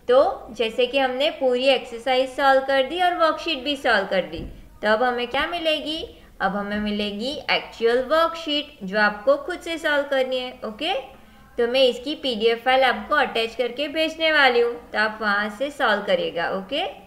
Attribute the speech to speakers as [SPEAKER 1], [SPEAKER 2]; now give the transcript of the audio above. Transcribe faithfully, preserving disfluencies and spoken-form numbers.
[SPEAKER 1] तो जैसे कि हमने पूरी एक्सरसाइज सॉल्व कर दी और वर्कशीट भी सॉल्व कर दी, तो अब हमें क्या मिलेगी, अब हमें मिलेगी एक्चुअल वर्कशीट जो आपको खुद से सॉल्व करनी है। ओके, तो मैं इसकी पीडीएफ फाइल आपको अटैच करके भेजने वाली हूँ, तो आप वहाँ से सॉल्व करिएगा। ओके।